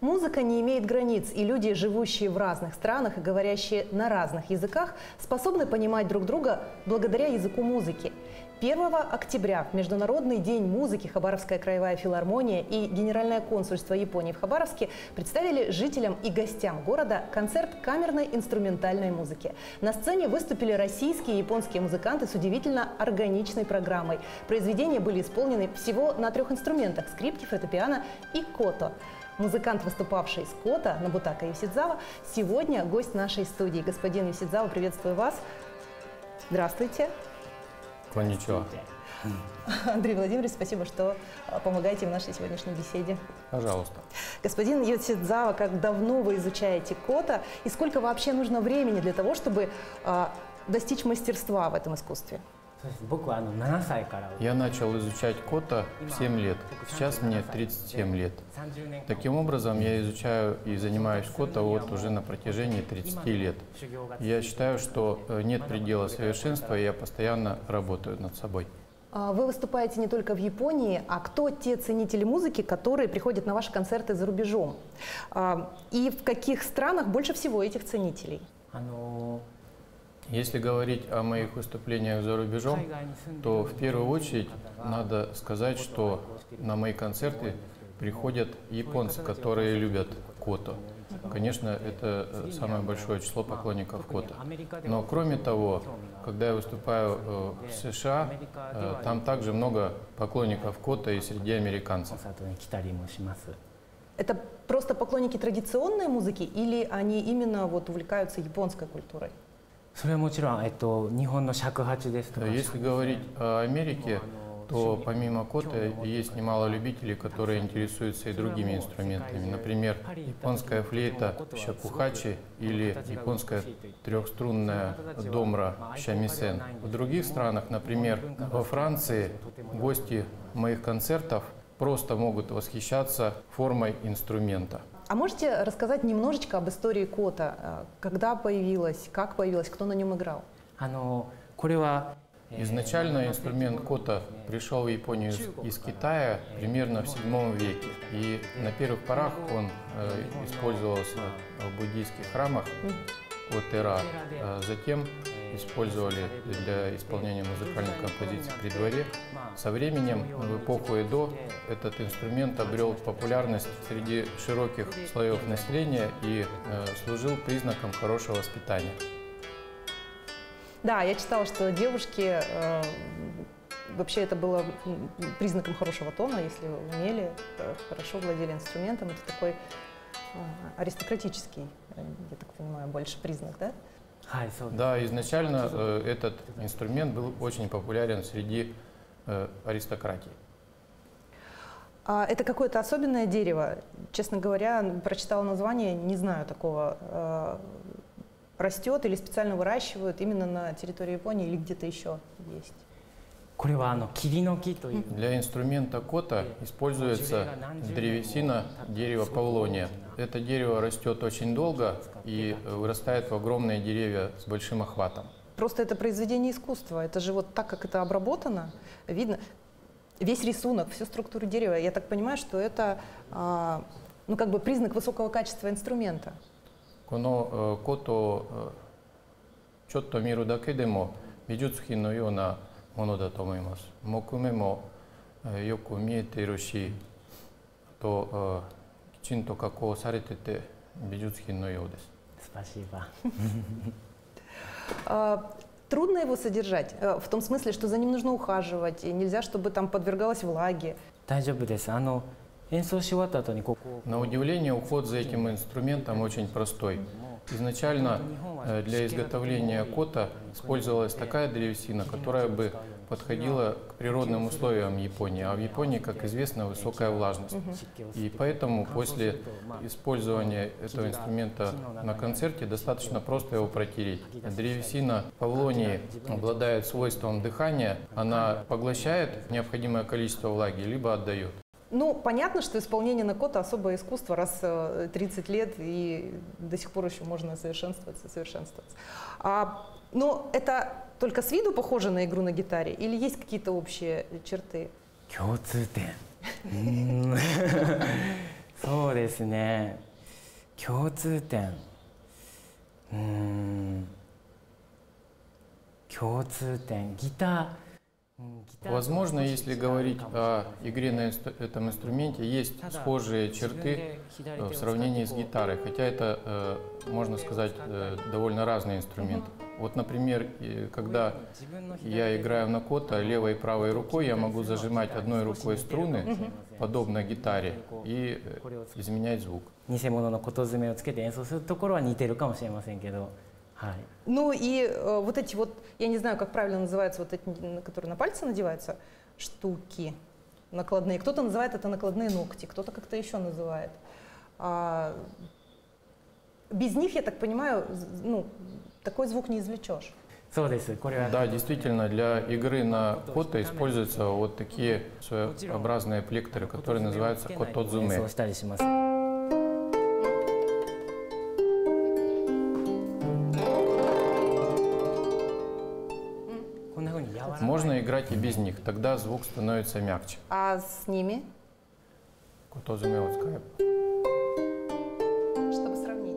Музыка не имеет границ, и люди, живущие в разных странах и говорящие на разных языках, способны понимать друг друга благодаря языку музыки. 1 октября в Международный день музыки Хабаровская краевая филармония и Генеральное консульство Японии в Хабаровске представили жителям и гостям города концерт камерной инструментальной музыки. На сцене выступили российские и японские музыканты с удивительно органичной программой. Произведения были исполнены всего на 3 инструментах – скрипке, фортепиано и кото. Музыкант, выступавший с кото, Нобутака Юсидзава, сегодня гость нашей студии. Господин Юсидзава, приветствую вас. Здравствуйте. Конничуа. Андрей Владимирович, спасибо, что помогаете в нашей сегодняшней беседе. Пожалуйста. Господин Юсидзава, как давно вы изучаете кото и сколько вообще нужно времени для того, чтобы достичь мастерства в этом искусстве? Я начал изучать кото в 7 лет. Сейчас мне 37 лет. Таким образом, я изучаю и занимаюсь кото вот уже на протяжении 30 лет. Я считаю, что нет предела совершенства, и я постоянно работаю над собой. Вы выступаете не только в Японии, а кто те ценители музыки, которые приходят на ваши концерты за рубежом? И в каких странах больше всего этих ценителей? Если говорить о моих выступлениях за рубежом, то в первую очередь надо сказать, что на мои концерты приходят японцы, которые любят кото. Конечно, это самое большое число поклонников кото. Но кроме того, когда я выступаю в США, там также много поклонников кото и среди американцев. Это просто поклонники традиционной музыки или они именно вот увлекаются японской культурой? Если говорить о Америке, то помимо кото есть немало любителей, которые интересуются и другими инструментами. Например, японская флейта шакухачи или японская трехструнная домра шамисен. В других странах, например, во Франции, гости моих концертов просто могут восхищаться формой инструмента. А можете рассказать немножечко об истории кото? Когда появилась, как появилась, кто на нем играл? Изначально инструмент кото пришел в Японию из Китая примерно в 7 веке. И на первых порах он использовался в буддийских храмах Отера. Затем использовали для исполнения музыкальных композиций при дворе. Со временем, в эпоху Эдо, этот инструмент обрел популярность среди широких слоев населения и служил признаком хорошего воспитания. Да, я читала, что девушки, вообще это было признаком хорошего тона, если вы умели, хорошо владели инструментом. Это такой аристократический, я так понимаю, больше признак, да? Да, изначально этот инструмент был очень популярен среди аристократии. Это какое-то особенное дерево? Честно говоря, прочитала название, не знаю такого. Растет или специально выращивают именно на территории Японии или где-то еще есть? Для инструмента кото используется древесина дерева павлония. Это дерево растет очень долго и вырастает в огромные деревья с большим охватом. Просто это произведение искусства. Это же вот так, как это обработано, видно весь рисунок, всю структуру дерева. Я так понимаю, что это ну, как бы признак высокого качества инструмента. このことちょっと見るだけでも美術品のようなものだと思います。木目もよく見えているし、あときちんと加工されてて美術品のようです。 Спасибо. Трудно его содержать, в том смысле, что за ним нужно ухаживать, и нельзя, чтобы там подвергалось влаге. 大丈夫です。演奏し終わった後にここ。 На удивление, уход за этим инструментом очень простой. Изначально для изготовления кото использовалась такая древесина, которая бы подходила к природным условиям Японии. А в Японии, как известно, высокая влажность. И поэтому после использования этого инструмента на концерте достаточно просто его протереть. Древесина павлонии обладает свойством дыхания. Она поглощает необходимое количество влаги, либо отдает. Ну, понятно, что исполнение на кото особое искусство, раз 30 лет, и до сих пор еще можно совершенствоваться. Но это только с виду похоже на игру на гитаре или есть какие-то общие черты? そうですね。共通点。共通点。ギター。 Возможно, если говорить о игре на этом инструменте, есть схожие черты в сравнении с гитарой, хотя это, можно сказать, довольно разные инструменты. Вот, например, когда я играю на кота левой и правой рукой, я могу зажимать одной рукой струны, подобно гитаре, и изменять звук. 偽物の琴爪をつけて演奏するところは似てるかもしれませんけど。はい。 Ну и вот эти вот, я не знаю, как правильно называются, вот эти, которые на пальцы надеваются, штуки накладные. Кто-то называет это накладные ногти, кто-то как-то еще называет. Без них, я так понимаю, ну, такой звук не извлечешь. そうです。これは。 Да, действительно, для игры на кота используются вот такие своеобразные плекторы, которые называются 演 котодзуме. 奏したりします。 こんな風に柔らかい。 Можно играть и без них, тогда звук становится мягче. А с ними, Котодзуме вот скажем. чтобы сравнить.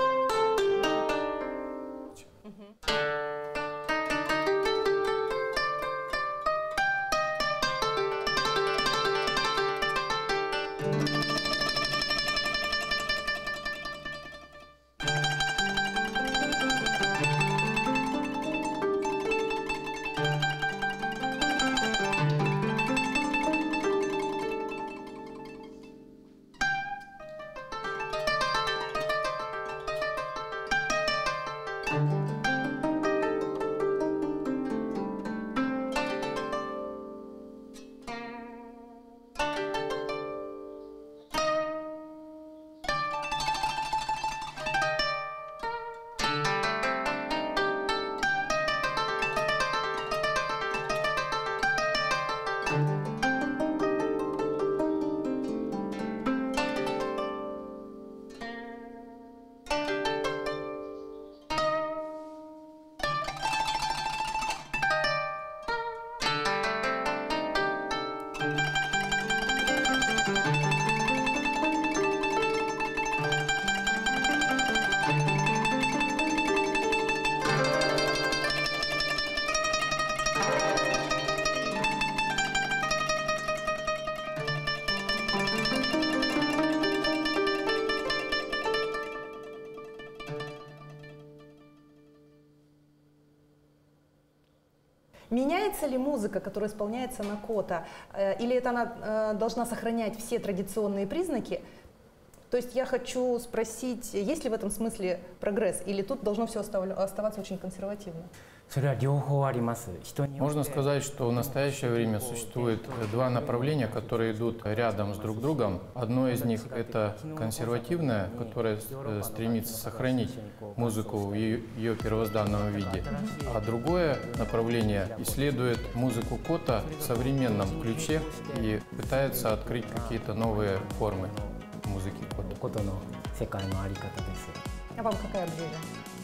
Меняется ли музыка, которая исполняется на кота, или это она должна сохранять все традиционные признаки? То есть я хочу спросить, есть ли в этом смысле прогресс, или тут должно все оставаться очень консервативно? それは両方あります。人によって Можно сказать, что в настоящее время существует два направления, которые идут рядом с друг другом. Одно из них — это консервативное, которое стремится сохранить музыку в ее первозданном виде. А другое направление исследует музыку кота в современном ключе и пытается открыть какие-то новые формы музыки кота. ことの世界のあり方です。 А вам какая ближе?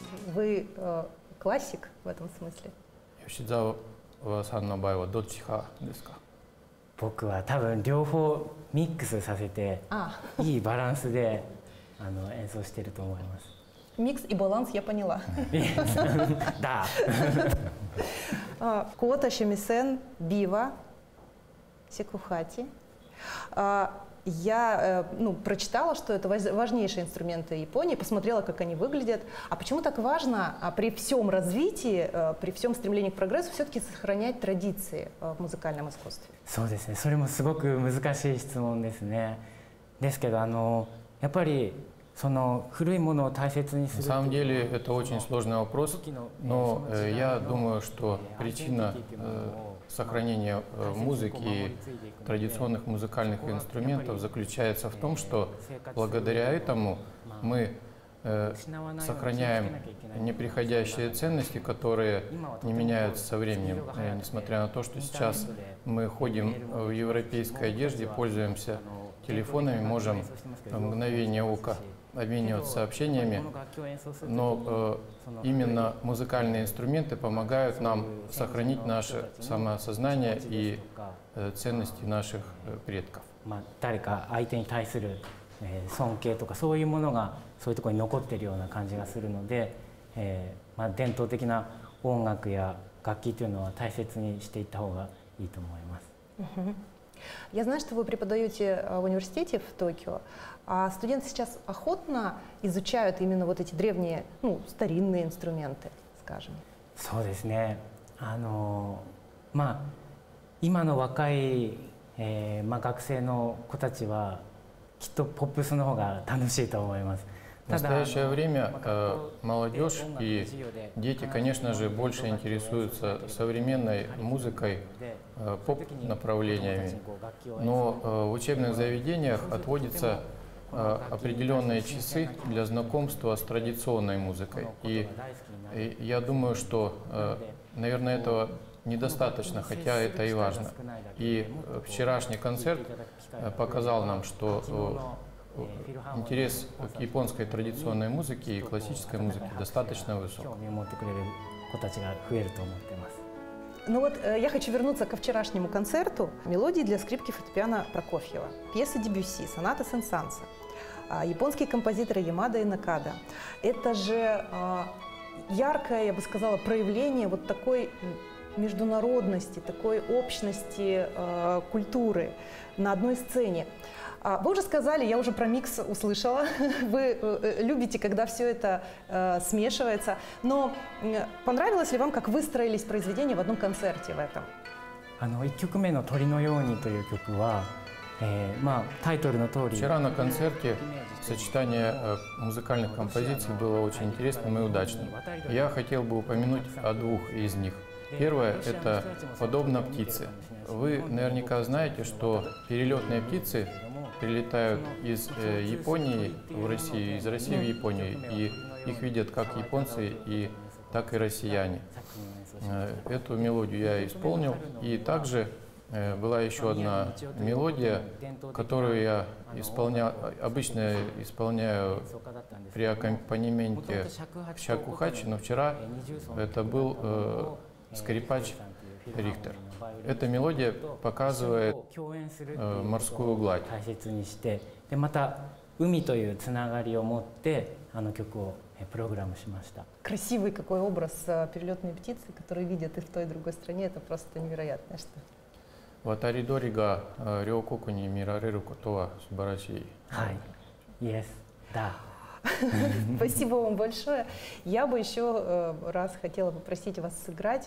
Вы классик в этом смысле? Йошидзаваさんの場合はどっち派ですか？ 僕は多分両方ミックスさせていいバランスで演奏してると思います。 Микс и баланс я поняла. だ。 Кота, шемисен, бива, секухати. Я прочитала, что это важнейшие инструменты Японии, посмотрела, как они выглядят. А почему так важно при всем развитии, при всем стремлении к прогрессу все-таки сохранять традиции в музыкальном искусстве? そうですね。それもすごく難しい質問ですね。ですけどやっぱりその古いものを大切にする。 На самом деле это очень сложный вопрос, но я думаю, что причина сохранения музыки и традиционных музыкальных инструментов заключается в том, что благодаря этому мы сохраняем неприходящие ценности, которые не меняются со временем, несмотря на то, что сейчас мы ходим в европейской одежде, пользуемся телефонами, можем в мгновение ока обмениваться сообщениями, но именно музыкальные инструменты помогают нам сохранить наше самоосознание и ценности наших предков. 誰か相手に対する尊敬とかそういうものがそういうところに残っているような感じがするので、伝統的な音楽や楽器というのは大切にしていった方がいいと思います。 Я знаю, что вы преподаете в университете в Токио, а студенты сейчас охотно изучают именно вот эти древние, ну, старинные инструменты, скажем. そうですね。今の若い、学生の子たちはきっとポップスの方が楽しいと思います。 В настоящее время молодежь и дети, конечно же, больше интересуются современной музыкой, поп-направлениями, но в учебных заведениях отводятся определенные часы для знакомства с традиционной музыкой. И я думаю, что, наверное, этого недостаточно, хотя это и важно. И вчерашний концерт показал нам, что интерес к японской традиционной музыке и классической музыке достаточно высок. Ну вот я хочу вернуться ко вчерашнему концерту. Мелодии для скрипки фортепиано Прокофьева, пьеса Дебюсси, соната Сен-Санса, японские композиторы Ямада и Накада. Это же яркое, я бы сказала, проявление вот такой международности, такой общности культуры на одной сцене. Вы уже сказали, я уже про микс услышала, вы любите, когда все это смешивается, но понравилось ли вам, как выстроились произведения в одном концерте в этом? 1曲目の鳥のようにという曲は、タイトルの通り Вчера на концерте сочетание музыкальных композиций было очень интересным и удачным. Я хотел бы упомянуть о двух из них. Первое – это «Подобно птице». Вы наверняка знаете, что перелетные птицы прилетают из Японии в Россию, из России в Японию, и их видят как японцы, так и россияне. Эту мелодию я исполнил, и также была еще одна мелодия, которую я обычно исполняю при аккомпанементе шакухачи, но вчера это был скрипач Рихтер. Эта мелодия показывает морскую гладь. また海というつながりを持って曲をプログラムしました。 Красивый какой образ перелетной птицы, которые видят и в той, и в другой стране, это просто невероятное что. 渡り鳥が両国に見られることは素晴らしい。 はい。Yes. Да. Спасибо вам большое. Я бы еще раз хотела попросить вас сыграть.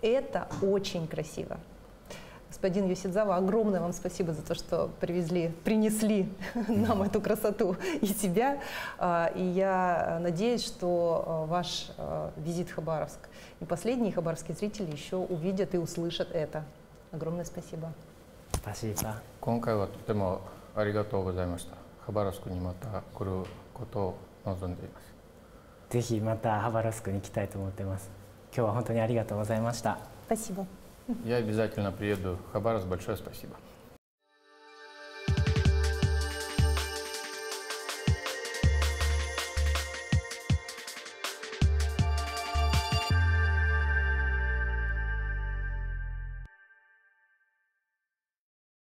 Это очень красиво. Господин Йосидзава, огромное вам спасибо за то, что принесли нам эту красоту и себя. И я надеюсь, что ваш визит в Хабаровск и последние хабаровские зрители еще увидят и услышат это. Огромное спасибо. Спасибо. 今回はとてもありがとうございました。ハバロフスクにまた来ることを望んでいます。 ぜひまたハバロフスクに来たいと思っています。今日は本当にありがとうございました。 Спасибо. Я обязательно приеду в Хабаровск. Большое спасибо.